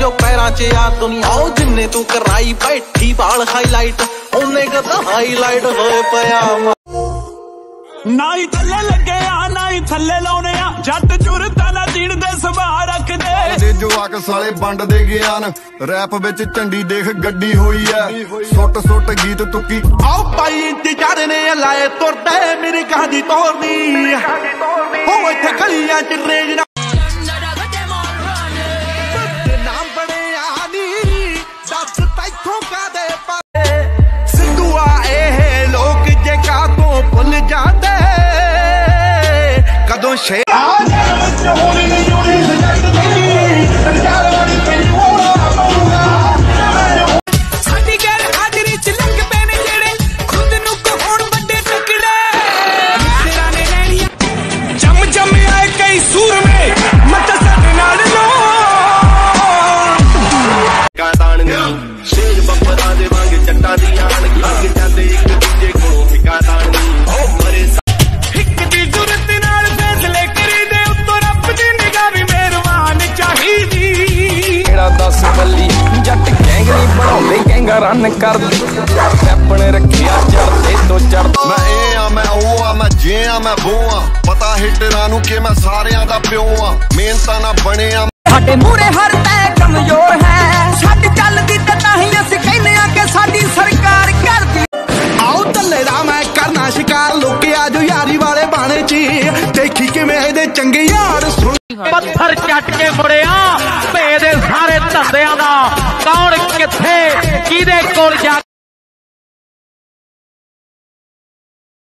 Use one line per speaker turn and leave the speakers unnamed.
जो पैरां च आ दुनिया ओ जिन्ने तू कराई बैठी बाल हाईलाइट ओने कदा हाईलाइट होए पिया
ना ही थल्ले लगे आ ना ही थल्ले लाउने आ जट जुरता ना जीण दे सुभाऽ रख दे
जवाक साले वंड दे ज्ञान रैप विच झंडी देख गड्डी होई है सुट सुट गीत तुकी
आओ भाई इंतजार ने लाए तुरदे मेरी कहानी तोड़नी हो इत्थे गलियां च रेज ना नाम बड़े आनी दस तैथों का दे सिद्धूआ ए लोग जे का तो भुल जांदे कदों शे
रन कर अपने रखिया चढ़ते तो चढ़
मैं ए आ मैं ओ आ मैं जे आ मैं वो आ पता हिटरां नूं कि मैं सारियां दा प्यो आ मेहनतां ना बने आ
साडे मूरे हर तै कमजोर है साडी चलदी ते ताहीं असीं कहने आ कि साडी सरकार करदी
आओ धल्ले दा मैं करना शिकार लोके आ जो यारी वाले बाणे च देखी किवें इहदे चंगे यार
पत्थर चट के मुड़िया भे दे सारे धंधियां दा कौन किथे किहदे कोल जा